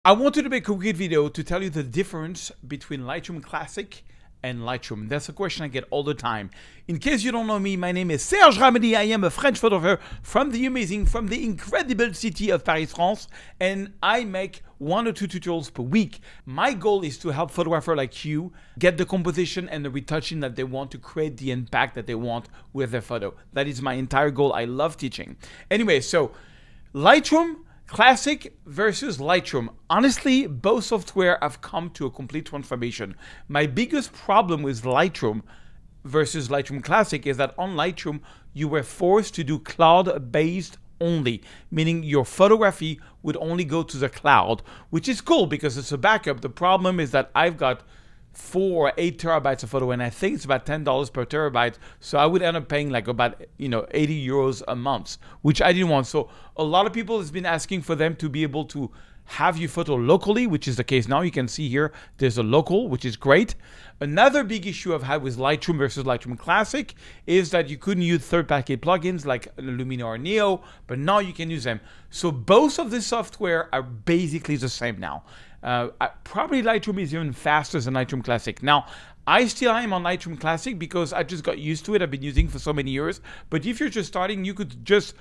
I wanted to make a quick video to tell you the difference between Lightroom Classic and Lightroom. That's a question I get all the time. In case you don't know me, my name is Serge Ramedy. I am a French photographer from the incredible city of Paris, France, and I make 1 or 2 tutorials per week. My goal is to help photographers like you get the composition and the retouching that they want to create the impact that they want with their photo. That is my entire goal. I love teaching. Anyway, so Lightroom Classic versus Lightroom. Honestly, both software have come to a complete transformation. My biggest problem with Lightroom versus Lightroom Classic is that on Lightroom, you were forced to do cloud-based only, meaning your photography would only go to the cloud, which is cool because it's a backup. The problem is that I've got 4 or 8 terabytes of photo, and I think it's about $10 per terabyte. So I would end up paying like about 80 euros a month, which I didn't want. So a lot of people has been asking for them to be able to have your photo locally, which is the case now. You can see here there's a local, which is great. Another big issue I've had with Lightroom versus Lightroom Classic is that you couldn't use third-party plugins like Luminar Neo, but now you can use them. So both of the software are basically the same now. Probably Lightroom is even faster than Lightroom Classic. Now, I still am on Lightroom Classic because I just got used to it. I've been using it for so many years. But if you're just starting, you could just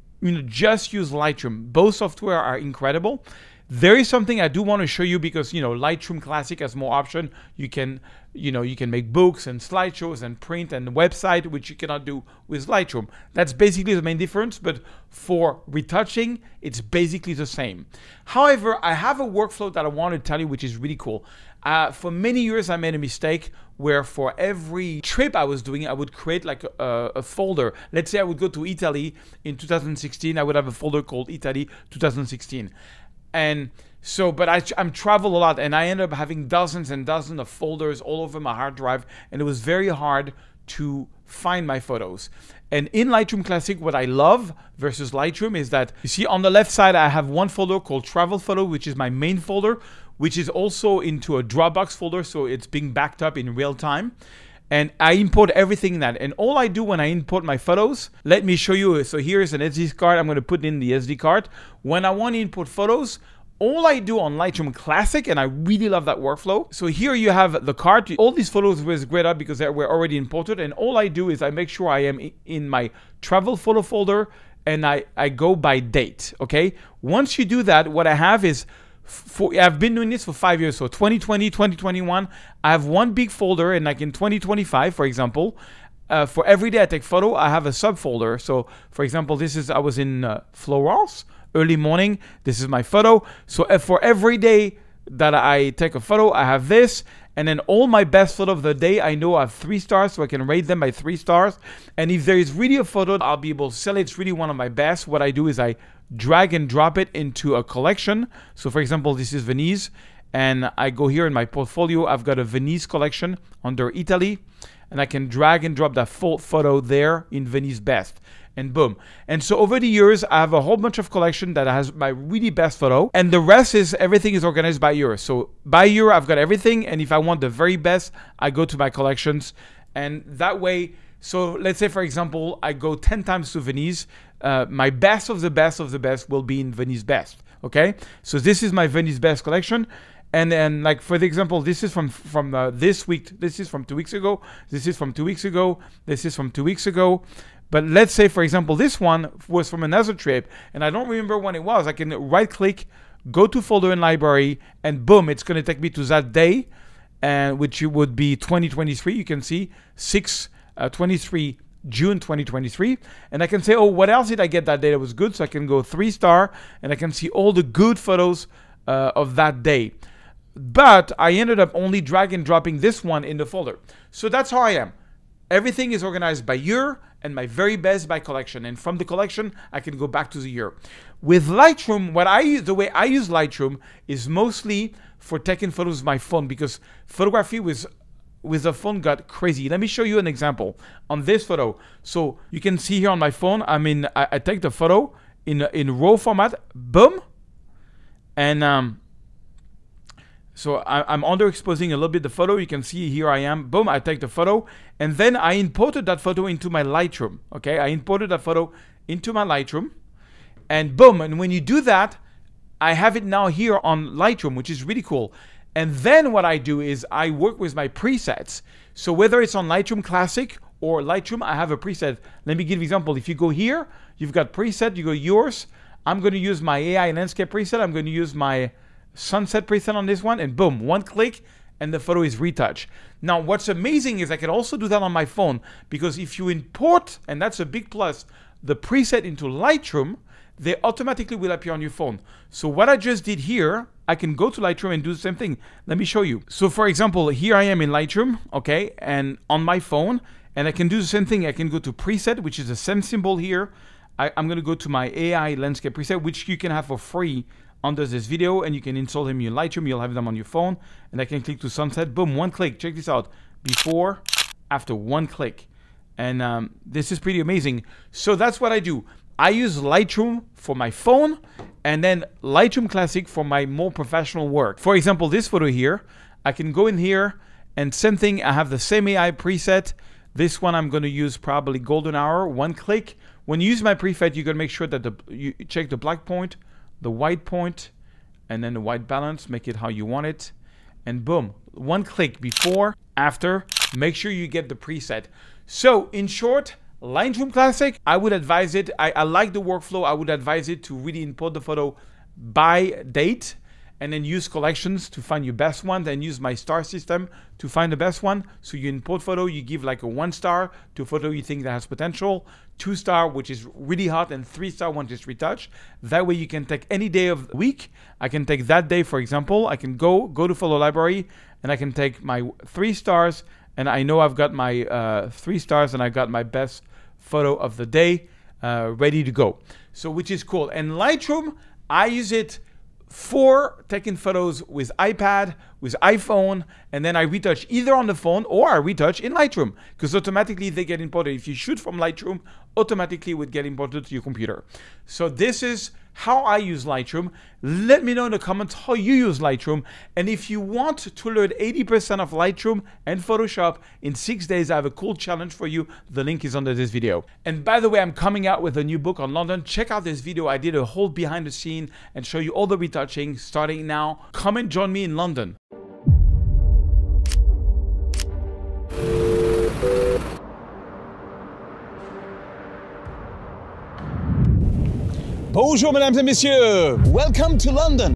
use Lightroom. Both software are incredible. There is something I do want to show you because Lightroom Classic has more option. You can make books and slideshows and print and website, which you cannot do with Lightroom. That's basically the main difference, but for retouching, it's basically the same. However, I have a workflow that I want to tell you, which is really cool. For many years, I made a mistake where for every trip I was doing, I would create like a folder. Let's say I would go to Italy in 2016. I would have a folder called Italy 2016. And so, but I'm travel a lot, and I ended up having dozens and dozens of folders all over my hard drive, and it was very hard to find my photos. And in Lightroom Classic, what I love versus Lightroom is that, you see on the left side, I have one folder called Travel Photo, which is my main folder, which is also into a Dropbox folder, so it's being backed up in real time. And I import everything in that. And all I do when I import my photos, let me show you. So here's an SD card. I'm going to put in the SD card. When I want to import photos, all I do on Lightroom Classic, and I really love that workflow. So here you have the card. All these photos were great up because they were already imported. And all I do is I make sure I am in my travel photo folder, and I go by date, okay? Once you do that, what I have is, I've been doing this for 5 years, so 2020, 2021, I have one big folder, and like in 2025, for example, for every day I take photo, I have a subfolder. So for example, I was in Florence, early morning, this is my photo. So for every day that I take a photo, I have this, and then all my best photo of the day, I know I have 3 stars, so I can rate them by 3 stars. And if there is really a photo, I'll be able to sell it. It's really one of my best. What I do is I drag and drop it into a collection. So for example, this is Venice, and I go here in my portfolio, I've got a Venice collection under Italy, and I can drag and drop that full photo there in Venice best, and boom. And so over the years, I have a whole bunch of collection that has my really best photo, and the rest is, everything is organized by year. So by year, I've got everything, and if I want the very best, I go to my collections, and that way, so let's say, for example, I go 10 times to Venice. My best of the best of the best will be in Venice best. Okay, so this is my Venice best collection, and then like for the example, this is from this week. This is from 2 weeks ago. This is from 2 weeks ago. This is from 2 weeks ago. But let's say, for example, this one was from another trip, and I don't remember when it was. I can right-click, go to folder in library, and boom, it's going to take me to that day, and which would be 2023. You can see 23 June 2023, and I can say, oh, what else did I get that day that was good? So I can go 3 star, and I can see all the good photos of that day. But I ended up only drag and dropping this one in the folder. So that's how I am. Everything is organized by year, and my very best by collection. And from the collection, I can go back to the year. With Lightroom, the way I use Lightroom is mostly for taking photos with my phone, because photography with the phone got crazy. Let me show you an example on this photo. So you can see here on my phone, I take the photo in RAW format, boom, and so I'm underexposing a little bit the photo. You can see here I am, boom, I take the photo, and then I imported that photo into my Lightroom. Okay, I imported that photo into my Lightroom, and boom, and when you do that, I have it now here on Lightroom, which is really cool. And then what I do is I work with my presets. So whether it's on Lightroom Classic or Lightroom, I have a preset. Let me give you an example. If you go here, you've got preset, you go yours. I'm going to use my AI landscape preset. I'm going to use my sunset preset on this one, and boom, one click and the photo is retouched. Now, what's amazing is I can also do that on my phone, because if you import, and that's a big plus, the preset into Lightroom, they automatically will appear on your phone. So what I just did here, I can go to Lightroom and do the same thing. Let me show you. So for example, here I am in Lightroom, okay, and on my phone, and I can do the same thing. I can go to preset, which is the same symbol here. I'm gonna go to my AI landscape preset, which you can have for free under this video, and you can install them in your Lightroom. You'll have them on your phone, and I can click to sunset. Boom, one click. Check this out. Before, after, one click. And this is pretty amazing. So that's what I do. I use Lightroom for my phone, and then Lightroom Classic for my more professional work. For example, this photo here, I can go in here, and same thing, I have the same AI preset. This one I'm going to use probably golden hour, one click. When you use my preset, you're going to make sure that you check the black point, the white point, and then the white balance, make it how you want it. And boom, one click, before, after, make sure you get the preset. So in short, Lightroom Classic, I would advise it. I like the workflow. I would advise it to really import the photo by date, and then use collections to find your best one, then use my star system to find the best one. So you import photo, you give like a 1 star to a photo you think that has potential, 2 star, which is really hot, and 3 star one just retouch. That way you can take any day of the week. I can take that day, for example. I can go to photo library, and I can take my 3 stars, and I know I've got my 3 stars, and I got my best photo of the day ready to go. So which is cool. And Lightroom, I use it for taking photos with iPad, with iPhone, and then I retouch either on the phone or I retouch in Lightroom, because automatically they get imported. If you shoot from Lightroom, automatically it would get imported to your computer. So this is how I use Lightroom. Let me know in the comments how you use Lightroom. And if you want to learn 80% of Lightroom and Photoshop in 6 days, I have a cool challenge for you. The link is under this video. And by the way, I'm coming out with a new book on London. Check out this video. I did a whole behind the scene and show you all the retouching starting now. Come and join me in London. Bonjour mesdames et messieurs, welcome to London.